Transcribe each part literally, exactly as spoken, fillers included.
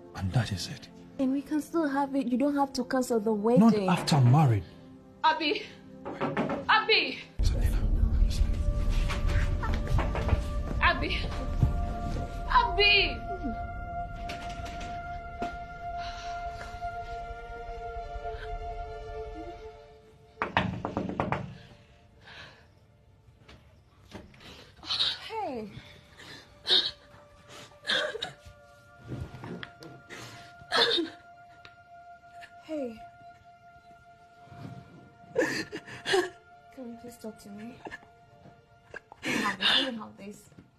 And that is it. And we can still have it. You don't have to cancel the wedding. Not after I'm married. Abby! Abby! Selena. Abby! Abby! Hey. Hey. Can you please talk to me? Let me have this. Let me have this.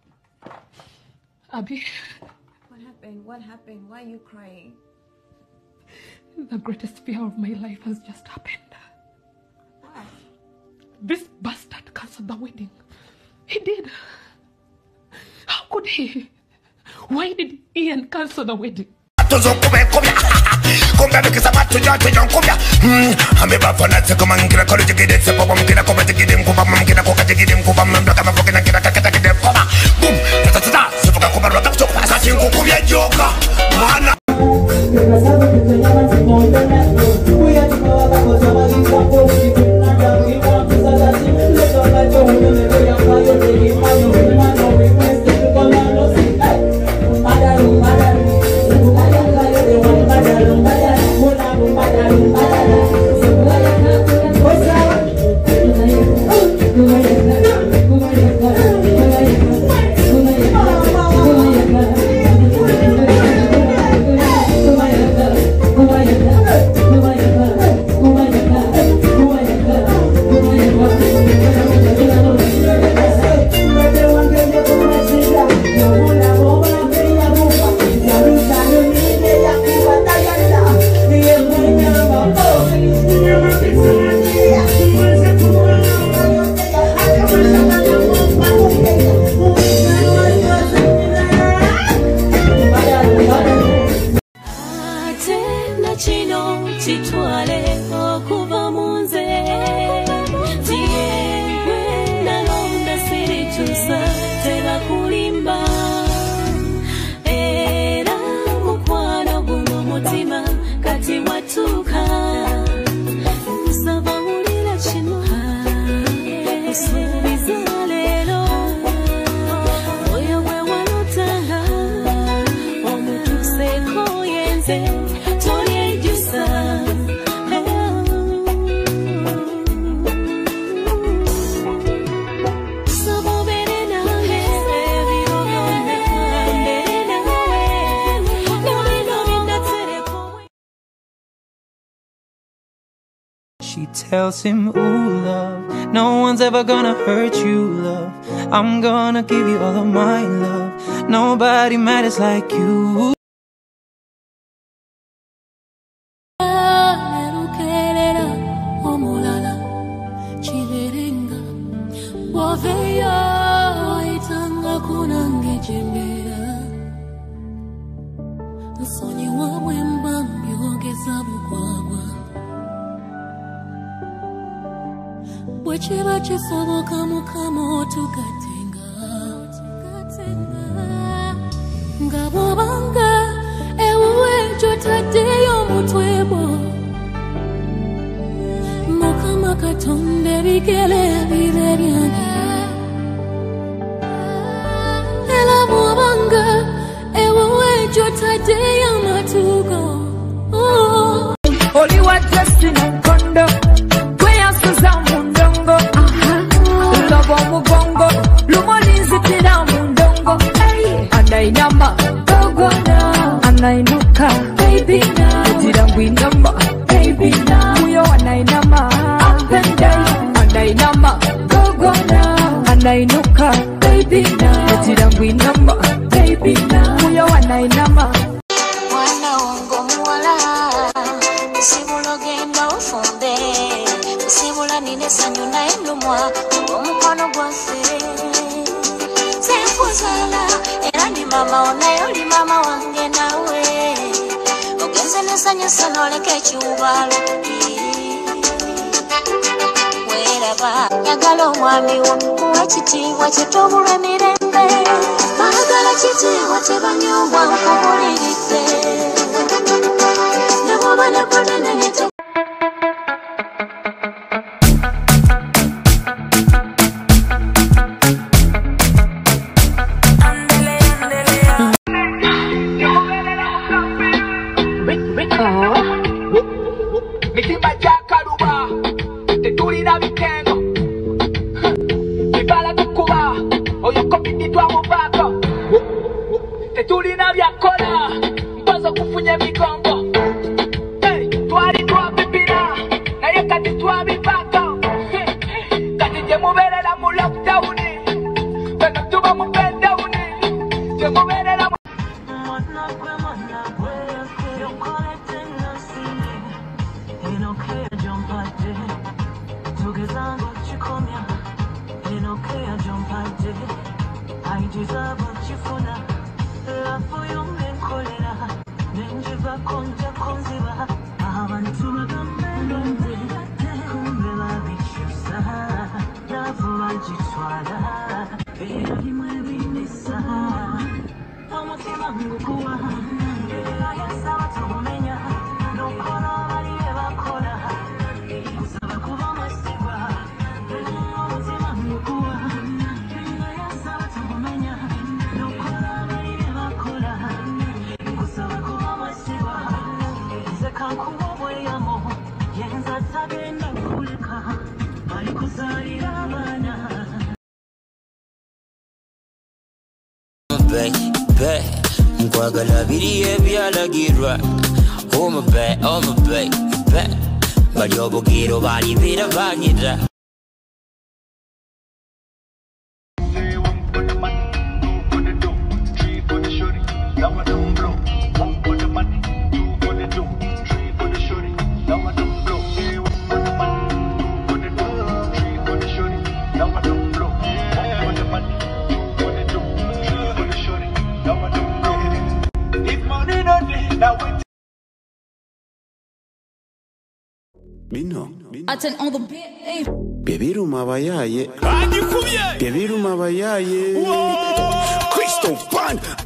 Abby, What happened? What happened? Why are you crying? the greatest fear of my life has just happened. What? This bastard canceled the wedding. He did. How could he? Why did Ian cancel the wedding? She tells him, ooh, love, no one's ever gonna hurt you, love. I'm gonna give you all of my love. Nobody matters like you. Wecheba chisoboka mukamo tugatenga ngabo banga ewe jotadeyo mutwebo mukama katonde bigele bibe byange ela banga ewe jotadeyo matugo Oli wa dressing and condo Kweya suza mundongo Lobo mugongo Lumolizi tira mundongo Anainama Gogo now Anainuka Baby now Tira mwinama Baby now Uyo anainama Up and down Anainama Gogo now Anainuka Baby now Tira mwinama Baby now Uyo anainama Mwana wangu mwala Sibulo genda ufunde Sibula nine sanyu na endumwa Omukono gwaffe Sefuzala Era ndi mama onayo li mama wange nawe Ogenze nesanyu sana oleke ekiwubalo Weraba Yagala omwami wo Muwe kitiibwa kitobulwa emirembe Baagala kitiibwa tebanyobwa nkubuliridde Mitima Jakaruba, the Tulina Vikengo, Ibala Kuba, or your copy to Amobaka, the Tulina Viacola, Pazo Kufunya Mikongo, hey, Twari Twabipina, Nayakati Twabipaka, Kati Movera Mulak Downy, Venatuba Mupendowny, Jemovera. I deserve what you for now. Love for you, men colera. Nenjiva konja konziva. I want to make a melody. Kumbela bichusa. Love for ajitwala. Pera himwe binisa. Omutima ngukuwa. Ela yasa watumenya. Nokona bali ebakola. Kusaba kuba masiba. Omutima ngukuwa. Baby, nkwagala biri ebyalagirwa. Oh my baby, oh my baby, bali obugiro bali bira banyira. Bino I turn on the beat. Bebiruma bayaye Bebiruma bayaye Crystal Band